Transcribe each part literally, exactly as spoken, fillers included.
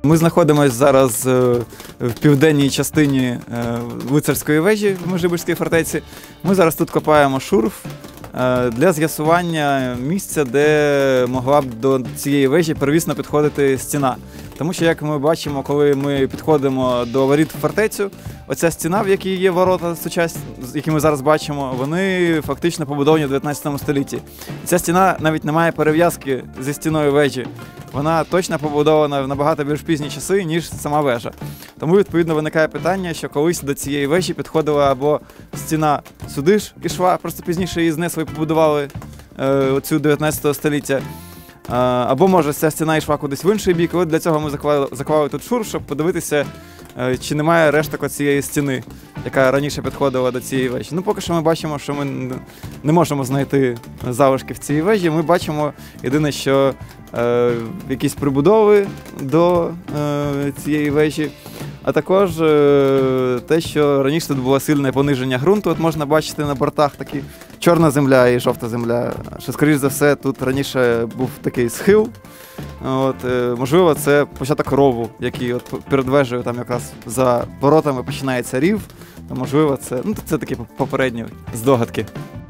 Ми знаходимося зараз в південній частині лицарської вежі в Межибірській фортеці. Ми зараз тут копаємо шурф для з'ясування місця, де могла б до цієї вежі первісно підходити стіна. Тому що, як ми бачимо, коли ми підходимо до воріт в фортецю, оця стіна, в якій є ворота сучасні, які ми зараз бачимо, вони фактично побудовані в дев'ятнадцятому столітті. Ця стіна навіть не має перев'язки зі стіною вежі. Вона точно побудована в набагато більш пізні часи, ніж сама вежа. Тому, відповідно, виникає питання, що колись до цієї вежі підходила або стіна сюди ж ішла, просто пізніше її знесли і побудували е, оцю дев'ятнадцятого століття. Або, може, ця стіна йшла кудись в інший бік. І от для цього ми заклали, заклали тут шурф, щоб подивитися, чи немає решток цієї стіни, яка раніше підходила до цієї вежі. Ну, поки що ми бачимо, що ми не можемо знайти залишки в цій вежі. Ми бачимо єдине, що е, якісь прибудови до е, цієї вежі, а також е, те, що раніше тут було сильне пониження ґрунту. От можна бачити на бортах такі чорна земля і жовта земля, що, скоріш за все, тут раніше був такий схил. От, е, можливо, це початок рову, який от перед вежею, там якраз за воротами починається рів, то, можливо, це, ну, це такі попередні здогадки.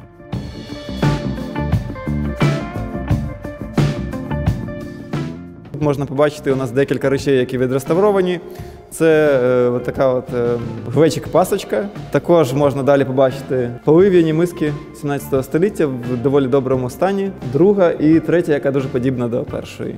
Тут можна побачити у нас декілька речей, які відреставровані. Це е, от така от е, глечик-пасочка. Також можна далі побачити полив'яні миски сімнадцятого століття в доволі доброму стані. Друга і третя, яка дуже подібна до першої.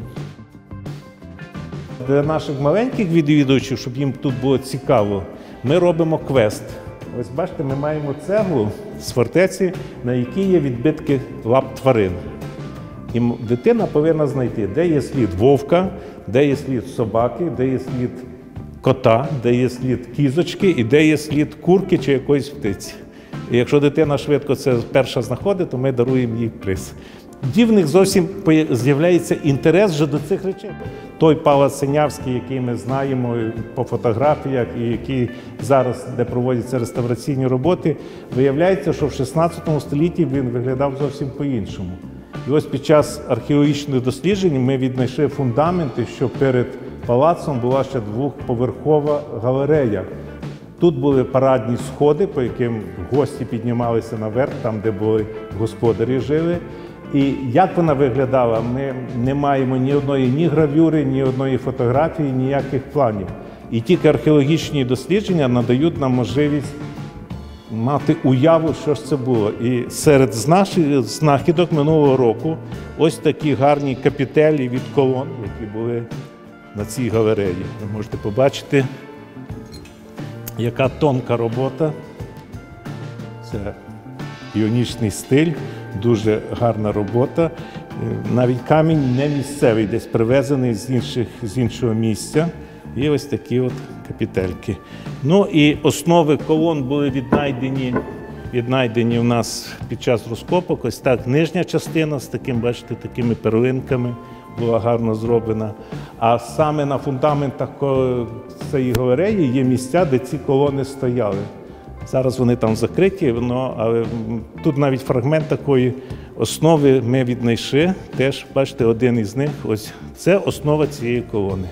Для наших маленьких відвідувачів, щоб їм тут було цікаво, ми робимо квест. Ось бачите, ми маємо цеглу з фортеці, на якій є відбитки лап тварин. І дитина повинна знайти, де є слід вовка, де є слід собаки, де є слід кота, де є слід кізочки і де є слід курки чи якоїсь птиці. І якщо дитина швидко це перша знаходить, то ми даруємо їй приз. Тоді в них зовсім з'являється інтерес вже до цих речей. Той палац Синявський, який ми знаємо по фотографіях і який зараз, де проводяться реставраційні роботи, виявляється, що в шістнадцятому столітті він виглядав зовсім по-іншому. І ось під час археологічних досліджень ми віднайшли фундаменти, що перед палацом була ще двохповерхова галерея. Тут були парадні сходи, по яким гості піднімалися наверх, там, де були господарі жили. І як вона виглядала, ми не маємо ні одної ні гравюри, ні одної фотографії, ніяких планів. І тільки археологічні дослідження надають нам можливість мати уяву, що ж це було. І серед наших знахідок минулого року ось такі гарні капітелі від колон, які були на цій галереї. Ви можете побачити, яка тонка робота. Це іонічний стиль, дуже гарна робота. Навіть камінь не місцевий, десь привезений з, інших, з іншого місця. І ось такі от капітельки. Ну і основи колон були віднайдені, віднайдені у нас під час розкопок. Ось так нижня частина з таким, бачите, такими перлинками була гарно зроблена. А саме на фундаментах цієї галереї є місця, де ці колони стояли. Зараз вони там закриті, але тут навіть фрагмент такої основи ми віднайшли. Теж, бачите, один із них, ось це основа цієї колони.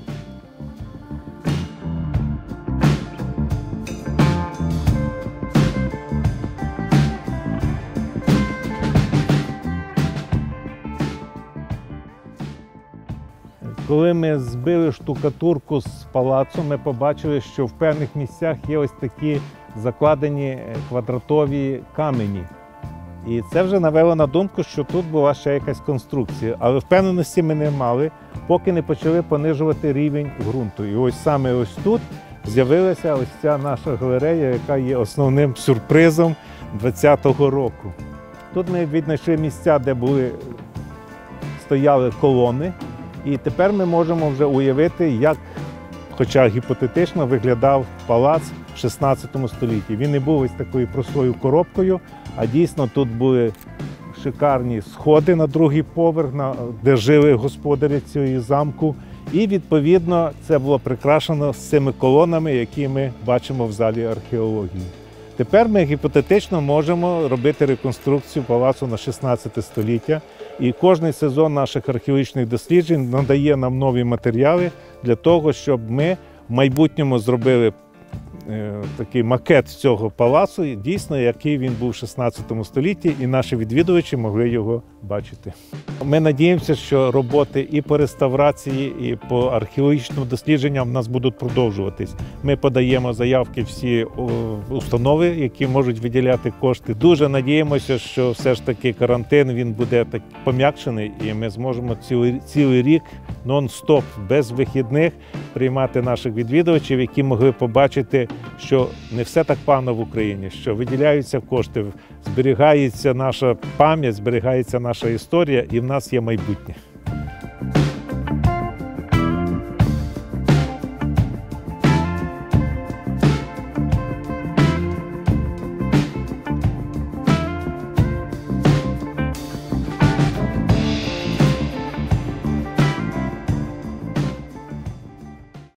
Коли ми збили штукатурку з палацу, ми побачили, що в певних місцях є ось такі закладені квадратові камені. І це вже навело на думку, що тут була ще якась конструкція. Але впевненості ми не мали, поки не почали понижувати рівень ґрунту. І ось саме ось тут з'явилася ось ця наша галерея, яка є основним сюрпризом двадцятого року. Тут ми віднайшли місця, де були, стояли колони. І тепер ми можемо вже уявити, як, хоча гіпотетично, виглядав палац в шістнадцятому столітті. Він не був ось такою простою коробкою, а дійсно тут були шикарні сходи на другий поверх, де жили господарі цього замку. І, відповідно, це було прикрашено з цими колонами, які ми бачимо в залі археології. Тепер ми гіпотетично можемо робити реконструкцію палацу на шістнадцяте століття. І кожний сезон наших археологічних досліджень надає нам нові матеріали для того, щоб ми в майбутньому зробили такий макет цього палацу, дійсно, який він був в шістнадцятому столітті, і наші відвідувачі могли його бачити. Ми надіємося, що роботи і по реставрації, і по археологічним дослідженням в нас будуть продовжуватись. Ми подаємо заявки всі установи, які можуть виділяти кошти. Дуже надіємося, що все ж таки карантин він буде так пом'якшений, і ми зможемо цілий, цілий рік нон-стоп, без вихідних, приймати наших відвідувачів, які могли побачити, що не все так погано в Україні, що виділяються кошти, зберігається наша пам'ять, зберігається наша історія, і в нас є майбутнє.